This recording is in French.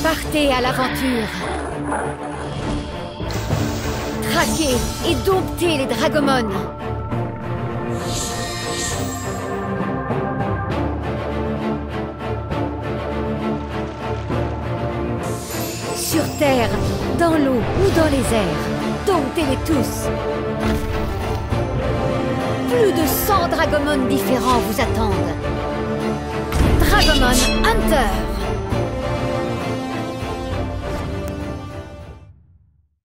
Partez à l'aventure. Traquez et domptez les Dragomon. Sur Terre, dans l'eau ou dans les airs, domptez-les tous. Plus de 100 Dragomon différents vous attendent. Dragomon Hunter.